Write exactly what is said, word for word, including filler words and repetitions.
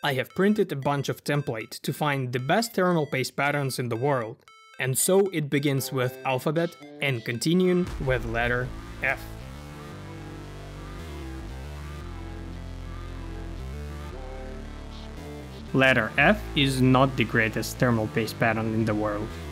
I have printed a bunch of templates to find the best thermal paste patterns in the world, and so it begins with alphabet and continuing with letter F. Letter F is not the greatest thermal paste pattern in the world.